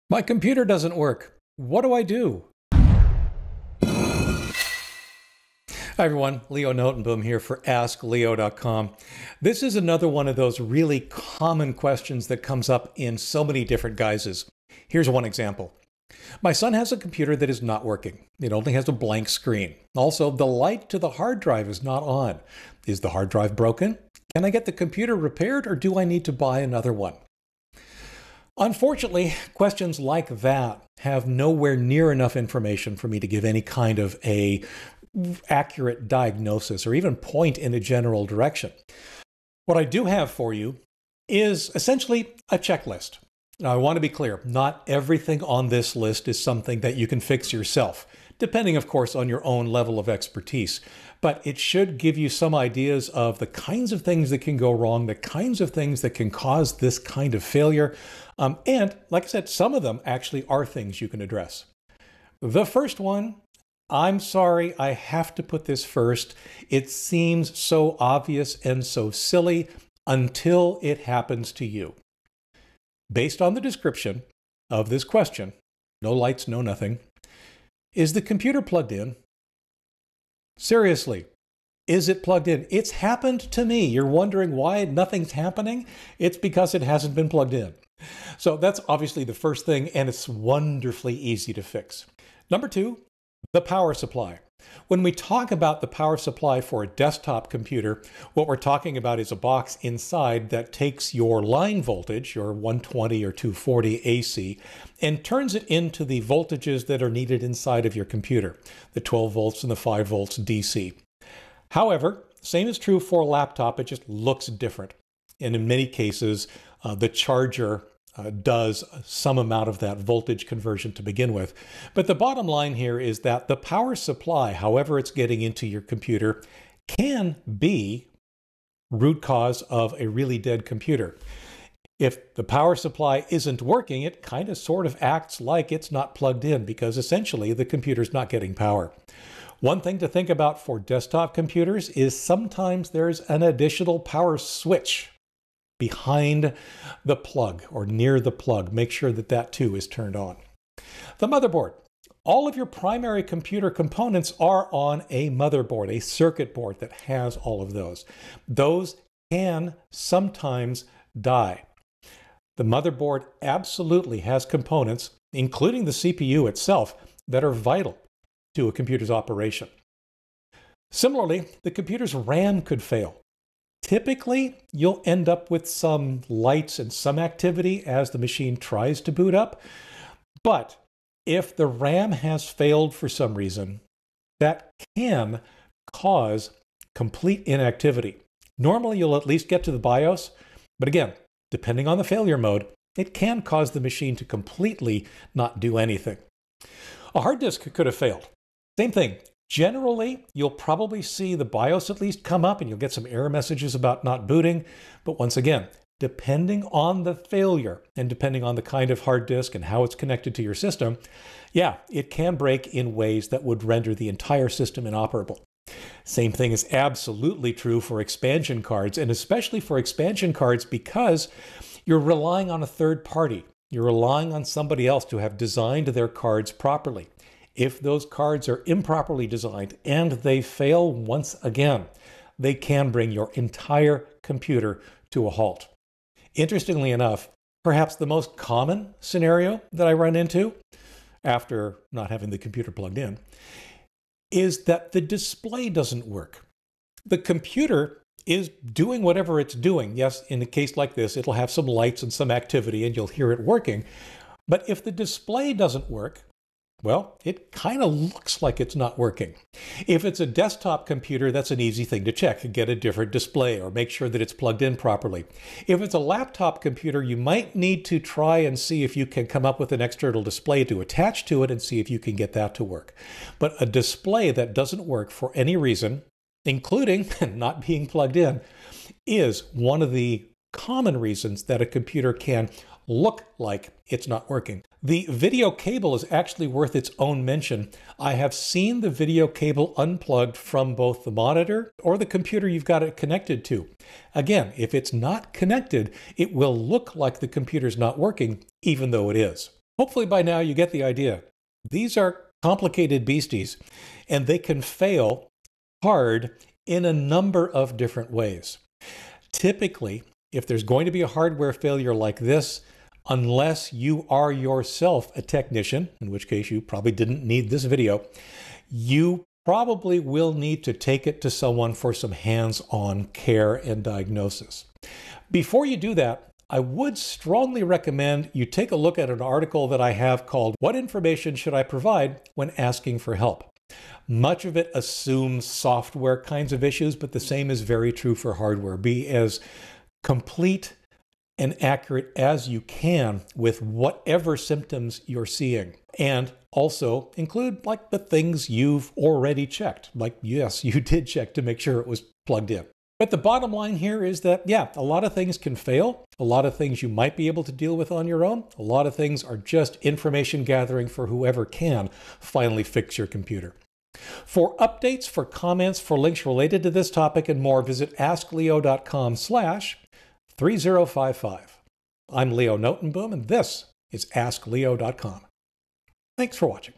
My computer doesn't work. What do I do? Hi everyone, Leo Notenboom here for askleo.com. This is another one of those really common questions that comes up in so many different guises. Here's one example. My son has a computer that is not working. It only has a blank screen. Also, the light to the hard drive is not on. Is the hard drive broken? Can I get the computer repaired or do I need to buy another one? Unfortunately, questions like that have nowhere near enough information for me to give any kind of a accurate diagnosis or even point in a general direction. What I do have for you is essentially a checklist. Now, I want to be clear, not everything on this list is something that you can fix yourself, depending, of course, on your own level of expertise. But it should give you some ideas of the kinds of things that can go wrong, the kinds of things that can cause this kind of failure. And like I said, some of them actually are things you can address. The first one, I'm sorry, I have to put this first. It seems so obvious and so silly until it happens to you. Based on the description of this question, no lights, no nothing, is the computer plugged in? Seriously, is it plugged in? It's happened to me. You're wondering why nothing's happening? It's because it hasn't been plugged in. So that's obviously the first thing, and it's wonderfully easy to fix. Number two, the power supply. When we talk about the power supply for a desktop computer, what we're talking about is a box inside that takes your line voltage, your 120 or 240 AC, and turns it into the voltages that are needed inside of your computer, the 12 volts and the 5 volts DC. However, same is true for a laptop, it just looks different. And in many cases, the charger does some amount of that voltage conversion to begin with. But the bottom line here is that the power supply, however it's getting into your computer, can be root cause of a really dead computer. If the power supply isn't working, it kind of sort of acts like it's not plugged in because essentially the computer's not getting power. One thing to think about for desktop computers is sometimes there's an additional power switch behind the plug or near the plug. Make sure that that too is turned on. The motherboard. All of your primary computer components are on a motherboard, a circuit board that has all of those. Those can sometimes die. The motherboard absolutely has components, including the CPU itself, that are vital to a computer's operation. Similarly, the computer's RAM could fail. Typically, you'll end up with some lights and some activity as the machine tries to boot up. But if the RAM has failed for some reason, that can cause complete inactivity. Normally, you'll at least get to the BIOS, but again, depending on the failure mode, it can cause the machine to completely not do anything. A hard disk could have failed. Same thing. Generally, you'll probably see the BIOS at least come up and you'll get some error messages about not booting. But once again, depending on the failure and depending on the kind of hard disk and how it's connected to your system, yeah, it can break in ways that would render the entire system inoperable. Same thing is absolutely true for expansion cards, and especially for expansion cards because you're relying on a third party. You're relying on somebody else to have designed their cards properly. If those cards are improperly designed and they fail once again, they can bring your entire computer to a halt. Interestingly enough, perhaps the most common scenario that I run into after not having the computer plugged in is that the display doesn't work. The computer is doing whatever it's doing. Yes, in a case like this, it'll have some lights and some activity and you'll hear it working. But if the display doesn't work, well, it kind of looks like it's not working. If it's a desktop computer, that's an easy thing to check. Get a different display or make sure that it's plugged in properly. If it's a laptop computer, you might need to try and see if you can come up with an external display to attach to it and see if you can get that to work. But a display that doesn't work for any reason, including not being plugged in, is one of the common reasons that a computer can look like it's not working. The video cable is actually worth its own mention. I have seen the video cable unplugged from both the monitor or the computer you've got it connected to. Again, if it's not connected, it will look like the computer's not working, even though it is. Hopefully by now you get the idea. These are complicated beasties, and they can fail hard in a number of different ways. Typically, if there's going to be a hardware failure like this, unless you are yourself a technician, in which case you probably didn't need this video, you probably will need to take it to someone for some hands-on care and diagnosis. Before you do that, I would strongly recommend you take a look at an article that I have called "What Information Should I Provide When Asking for Help?" Much of it assumes software kinds of issues, but the same is very true for hardware. Be as complete and accurate as you can with whatever symptoms you're seeing. And also include like the things you've already checked. Like, yes, you did check to make sure it was plugged in. But the bottom line here is that, yeah, a lot of things can fail. A lot of things you might be able to deal with on your own. A lot of things are just information gathering for whoever can finally fix your computer. For updates, for comments, for links related to this topic and more, visit askleo.com/3055. I'm Leo Notenboom, and this is askleo.com. Thanks for watching.